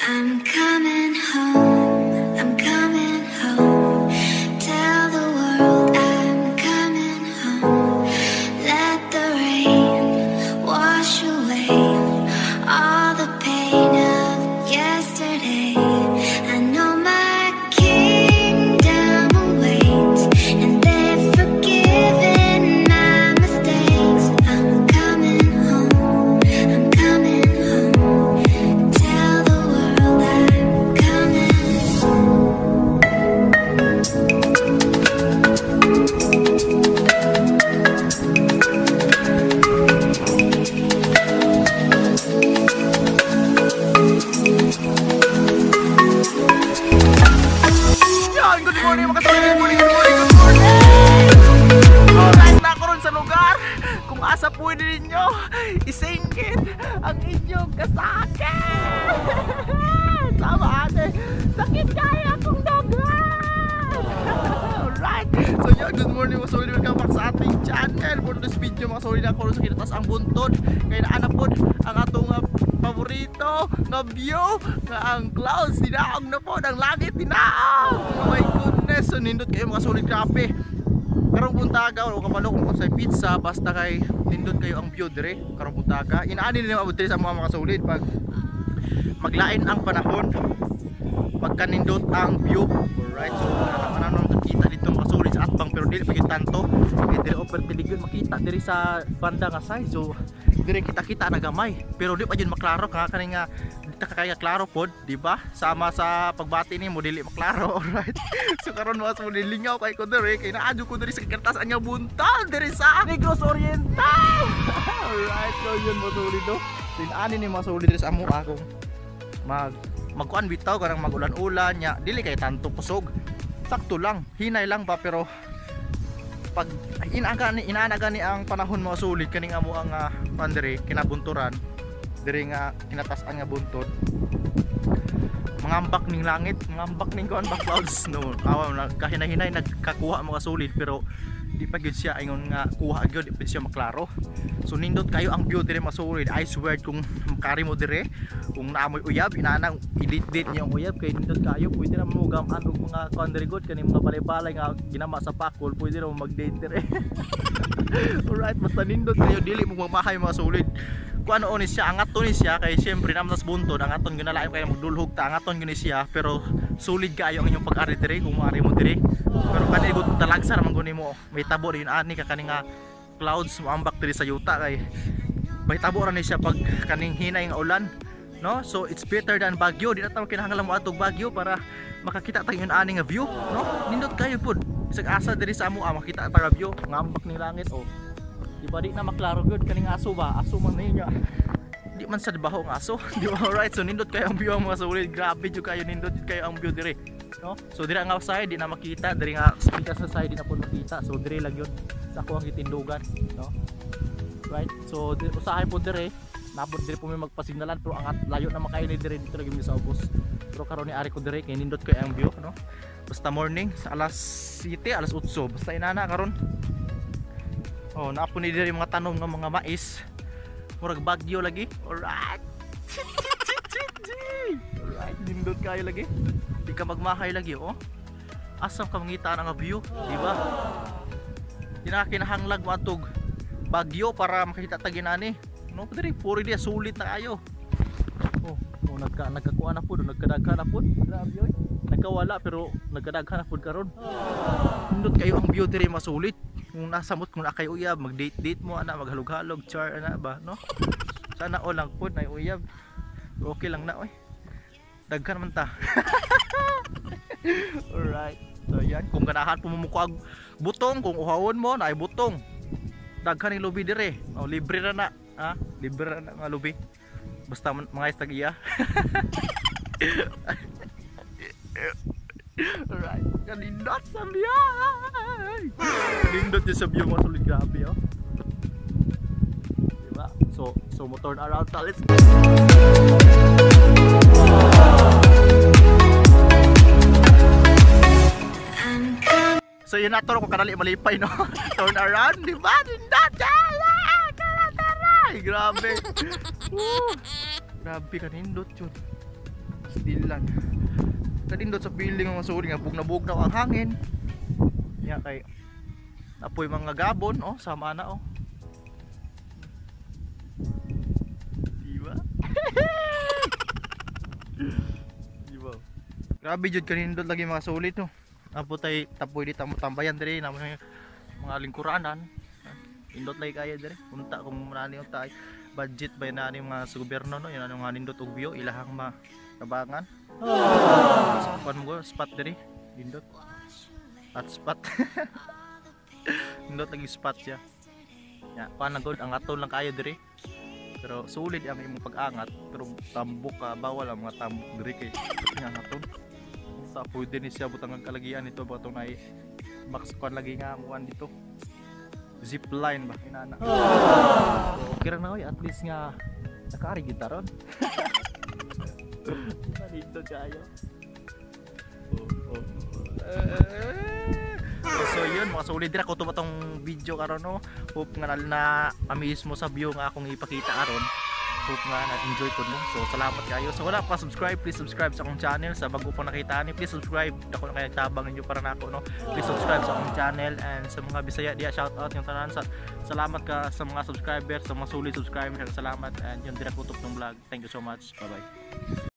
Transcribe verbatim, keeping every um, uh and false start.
I'm coming home, I'm coming home. Tell the world I'm coming home. Let the rain wash away all the pain of yesterday. I know my kingdom awaits, and they've forgiven my mistakes. I'm coming home, I'm coming home. Tell the world I'm coming home. Yan, good morning mga kasama. Good morning, good morning, good morning. Alright na ako ron sa lugar. Kung asa pwede ninyo isingkit ang inyong kasakit. Sama ate, sakit kaya akong dagan. Alright, so yan, good morning mga solid. Welcome back sa ating channel. For this video mga solid, ako ron sa kinatas ang buntod. Kaya naanapod ang atong uh, paborito nga view nga ang clouds tinaog na po ng langit tinaog. Oh my goodness, so nindot kayo mga solid, grabe. Karong buntaga o kabalo kung sa pizza basta kay nindot kayo ang view dire karong buntaga. Inaani nila abot dire sa mga mga solid pag maglain ang panahon, magkanindot ang view. Alright, so naman naman nakita dito mga solid sa atbang pero dili pagit tanto. Kay dire over tiligon makita dire sa banda nga side. So dire kita-kita na gamay pero di pa jud maklaro ka kani nga di ta kaya klaro pod, di ba? Sama sa pagbati nimo dili maklaro. Alright. So karon mga solid lingaw kay ko dire kay naadyo ko dire sa kertas anya buntal dire sa Negros Oriental. Alright, so yun mga solid do. Tinani ni mga solid dire sa amo akong mag magkuan bitaw karang magulan-ulan nya dili kay tanto pusog. Sakto lang, hinay lang ba pero pag inaga ni inaanaga ni ang panahon mo sulit kaning amo ang uh, pandiri kinabunturan diri nga kinatasan nga buntod mangambak ning langit, mangambak ning kuan back clouds no awa na kahinahinay nagkakuha mga sulit pero di pa gyud siya ingon nga kuha gyud di pa siya maklaro. So nindot kayo ang view dire masulit. I swear kung makari mo dire kung naamoy uyab inaanang i-date niyo ang uyab kay nindot kayo pwede na mo gaman og mga kuan dire good kani mga balay-balay nga ginama sa pakol pwede na mo mag-date dire. Alright, basta nindot kayo dili mo mamahay mga sulit. Kung ano ni siya angaton ni siya kay syempre naman tas buntod angaton ginalayo kay magdulhog ta angaton gini siya pero solid kayo ang inyong pag-ari dire kung maari mo dire. Pero kani gud talagsa man guni mo may tabo rin ani ka kani nga clouds moambak diri sa yuta kay may tabo ra ni siya pag kaning hinay nga ulan no. So it's better than Baguio. Di na ta kinahanglan mo atog Baguio para makakita tag yun ani nga view no. Nindot kayo pud isag asa diri sa amo ah, makita ta nga view ngambak ning langit oh. Di ba di na maklaro good kaning aso ba? Aso man ninyo. Di man sa baho ng aso. Di ba? Alright, so nindot kayo ang view ang mga solid. Grabe jud kayo nindot kayo ang view dire. No? So dire nga side di na makita, dire nga speaker sa side di na pud makita. So dire lang yun sa ako ang gitindugan, no? Right? So dire usahay po dire, nabot dire po may magpasignalan pero angat layo na makaini dire dito lagi mi sa ubos. Pero karon ni ari ko dire kay nindot kayo ang view, no? Basta morning sa alas siyete, alas otso, basta inana karon. Oh, naapo ni diri mga tanom ng mga mais. Murag Bagyo lagi. Alright. Alright, nindot kayo lagi. Di ka magmahay lagi, oh. Asam ka mangita nga view, di ba? Di na kinahanglag mo atog Bagyo para makita ta ginani. No, diri puri dia sulit na kayo. Oh, oh nagka nagkakuha na pud, nagkadaghan na pud. Grabe oy. Nagkawala pero nagkadaghan na pud karon. Nindot kayo ang view diri masulit. Kung nasamot kung na kayo uyab mag-date-date mo ana maghalog-halog char ana ba no. Sana o lang pud na uyab. Okay lang na oy. Daghan man ta. Alright. So yan kung ganahan pumumukuag butong kung uhawon mo na ay butong. Daghan ning lubi dire. Oh, libre na na. Ha? Libre na nga lubi. Basta mga istag iya. Alright, kanindot sa biyay. Kanindot yung sa view mo sulit grabe oh. Diba? So, so mo turn around ta. Let's go. So yun na to ko kanali malipay no. Turn around, diba? Nindot! Taray! Grabe. Woo! Grabe kanindot yun. Stilan. Kadindot sa building ang masuri nga bugna-bugnaw ang hangin. Ya kay apoy mga gabon oh, sama na oh. Diba? Diba? Grabe jud kanindot lagi mga sulit no. Apo tay tapoy di tamo tambayan diri namo mga lingkuranan. Indot lagi kaya diri. Unta kung munani unta ay budget ba na ni mga sa gobyerno no, yun ano nga nindot og view ilahang makabangan. Oh. Sa mo spot diri, indot. At spot. Indot lagi spot siya. Ya, pa nagod ang aton lang kayo diri. Pero sulit ang imong pag-angat, pero tambok ka bawal ang mga tambok diri kay nga aton. Sa pwede ni siya butang ang kalagian nito ba itong ay max kwan lagi nga amuan dito. Zip line ba inana. Oh. So, okay ra na oy, at least nga nakaari kita ron. Dito kayo. Oh, oh. Uh, so yun mga solid dira ko to matong video karon no. Hope nga na amaze mo sa view nga akong ipakita karon. Hope nga na-enjoy ko no. So salamat kayo. So wala pa subscribe, please subscribe sa akong channel. Sa bago pa nakita ni, please subscribe. Ako na kaya tabang ninyo para nako no. Please subscribe sa akong channel, and sa mga Bisaya diya shout out yung tanan sa salamat ka sa mga subscribers, sa mga solid subscribers. Salamat, and yun dira ko ng vlog. Thank you so much. Bye bye.